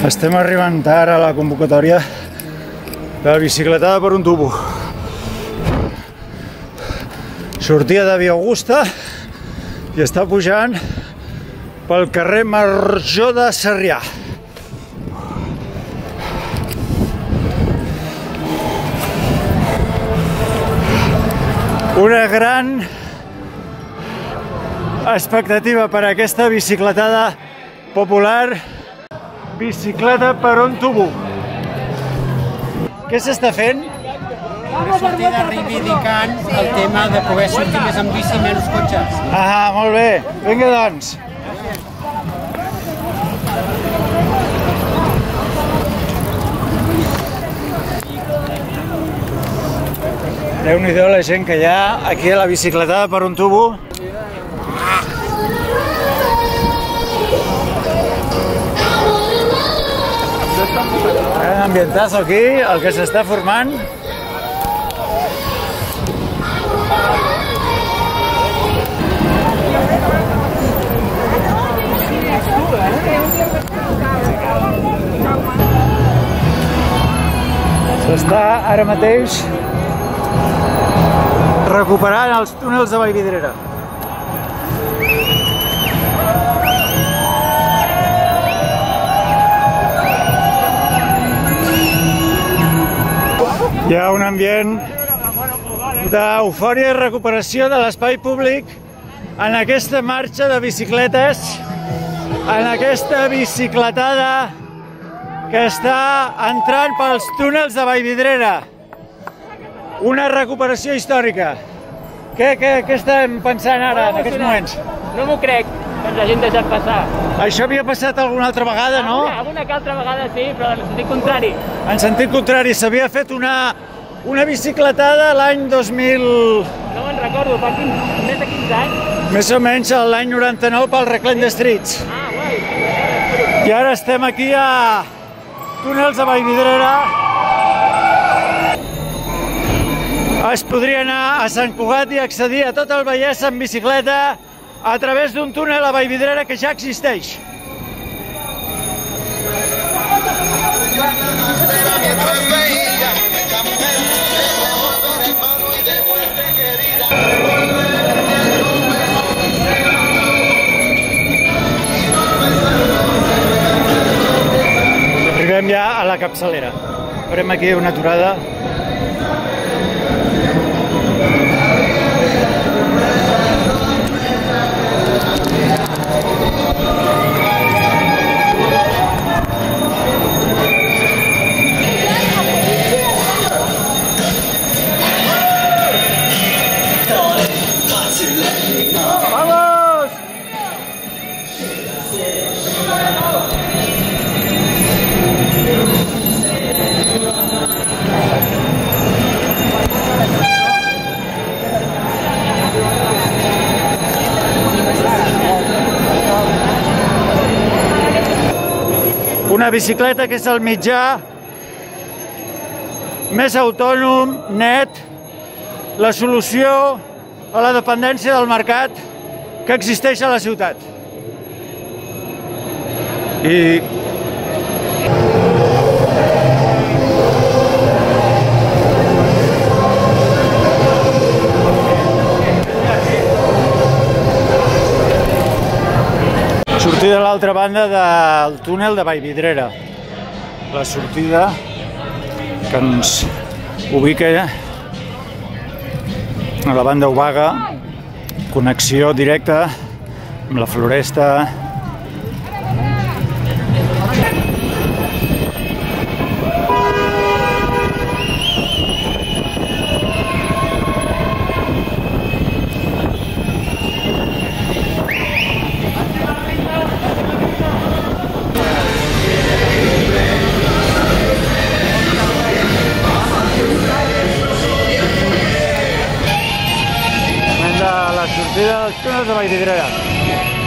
Estem arribant ara a la convocatòria de la bicicletada per un tubo. Sortia de Via Augusta i està pujant pel carrer Major de Sarrià. Una gran expectativa per a aquesta bicicletada popular, bicicleta per un tubo. Què s'està fent? Una sortida reivindicant el tema de poder sortir més amb bici i menys cotxes. Ah, molt bé. Vinga, doncs. Déu-n'hi-do la gent que hi ha aquí a la bicicletada per un tubo. Gran ambientazo aquí, el que s'està formant. S'està ara mateix recuperant els túnels de Vallvidrera. Hi ha un ambient d'eufòria i recuperació de l'espai públic en aquesta marxa de bicicletes, en aquesta bicicletada que està entrant pels túnels de Vallvidrera. Una recuperació històrica. Què estem pensant ara, en aquests moments? No m'ho crec, que ens hagin deixat passar. Això havia passat alguna altra vegada, no? Alguna que altra vegada sí, però en sentit contrari. En sentit contrari, s'havia fet una bicicletada l'any 2000... No me'n recordo, fa més de 15 anys. Més o menys l'any 99 pel Reclaim de Streets. Ah, guai. I ara estem aquí a túnels de Vallvidrera. Es podria anar a Sant Cugat i accedir a tot el Vallès en bicicleta a través d'un túnel a Vallvidrera que ja existeix. Arribem ja a la capçalera. Farem aquí una aturada. ¡Vamos! Una bicicleta que és el mitjà més autònom, net, la solució a la dependència del mercat que existeix a la ciutat. Sortida a l'altra banda del túnel de Vallvidrera. La sortida que ens ubica a la banda Obaga, connexió directa amb la Floresta. La sortida dels túnels de Vallvidrera.